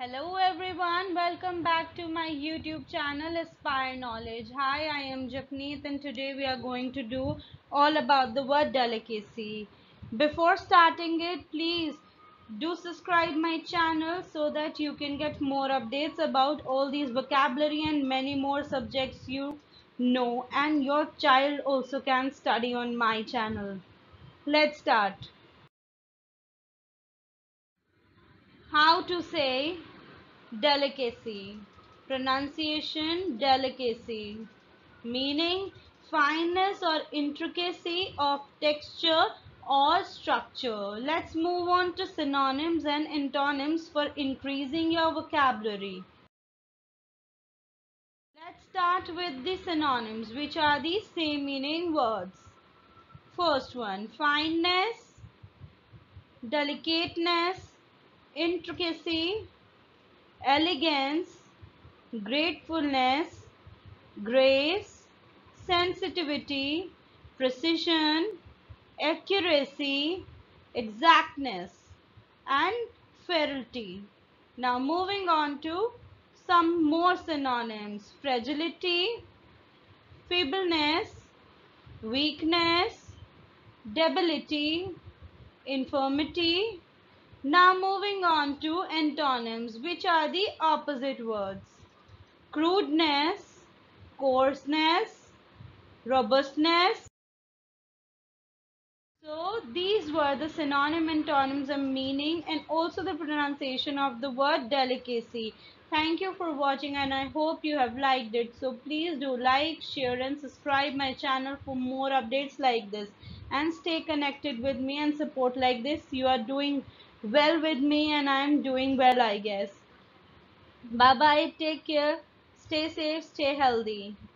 Hello everyone, welcome back to my YouTube channel Aspire Knowledge. Hi, I am Japneet and today we are going to do all about the word delicacy. Before starting it, please do subscribe my channel so that you can get more updates about all these vocabulary and many more subjects you know, and your child also can study on my channel. Let's start. How to say delicacy. Pronunciation delicacy. Meaning fineness or intricacy of texture or structure. Let's move on to synonyms and antonyms for increasing your vocabulary. Let's start with the synonyms, which are the same meaning words. First one, fineness, delicateness, intricacy, elegance, gratefulness, grace, sensitivity, precision, accuracy, exactness, and fertility. Now moving on to some more synonyms. Fragility, feebleness, weakness, debility, infirmity. Now moving on to antonyms, which are the opposite words. Crudeness, coarseness, robustness. So these were the synonym, antonyms and meaning and also the pronunciation of the word delicacy. Thank you for watching and I hope you have liked it. So please do like, share and subscribe my channel for more updates like this. And stay connected with me and support like this. You are doing well with me and I am doing well, I guess. Bye bye. Take care. Stay safe. Stay healthy.